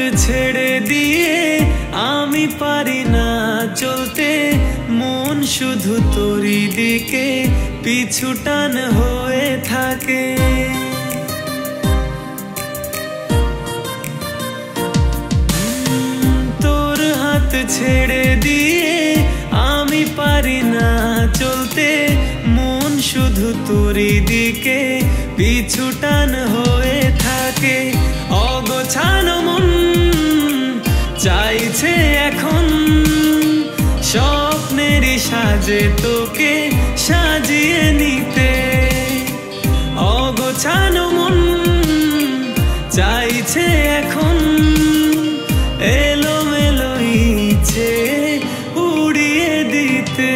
ছেড়ে দিয়ে আমি পারি না চলতে, মন শুধু তোরই দিকে পিছু টান হয়ে থাকে। তোর হাত ছেড়ে দিয়ে আমি পারি না চলতে, মন শুধু তোরই দিকে পিছু টান হয়ে থাকে। অগোছানো মন চাইছে এখন স্বপ্নেরই সাজে তোকে সাজিয়ে নিতে। অগোছানো মন চাইছে এখন এলোমেলো ইচ্ছে উড়িয়ে দিতে।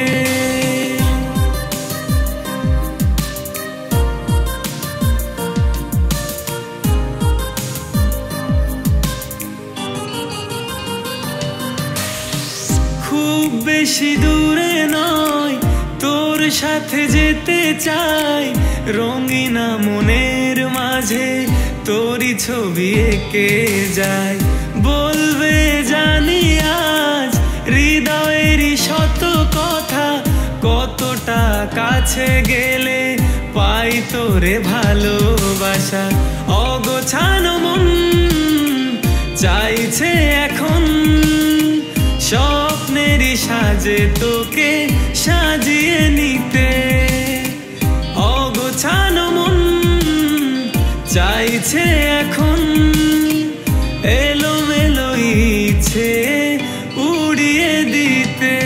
খুব বেশি দূরে নয়, তোর সাথে যেতে চাই, রঙিনা মনের মাঝে তোরই ছবি এঁকে যায়। বলবে জানি আজ হৃদয়েরই শত কথা, কতটা কাছে গেলে পাই তোরে ভালোবাসা। অগোছানো মন চাইছে এখন স্বপ্নেরই সাজে তোকে সাজিয়ে নিতে। অগোছানো মন চাইছে এখন এলোমেলো ইচ্ছে উড়িয়ে দিতে।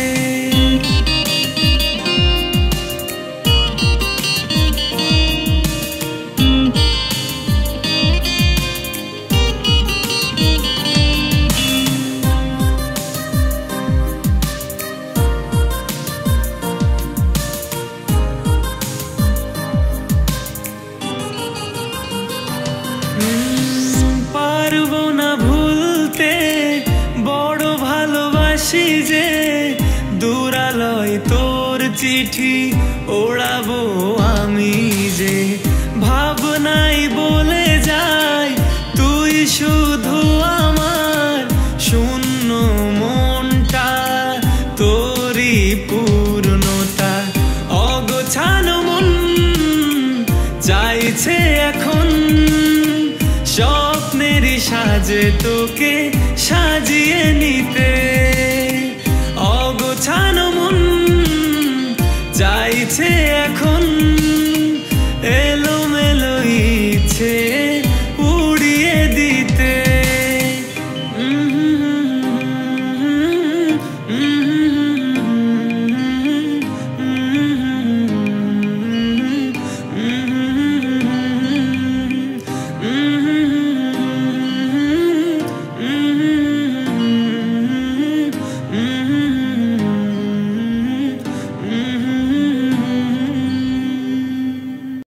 পারবো না ভুলতে বড় ভালোবাসি যে, দূরালয় তোর চিঠি ওড়াবো আমি যে। ভাবনাই বলে যায় তুই শুধু আমার, শূন্য মনটা তোরই পূর্ণতা। অগোছানো মন চাইছে এখন স্বপ্নেরই সাজে তোকে সাজিয়ে নিতে।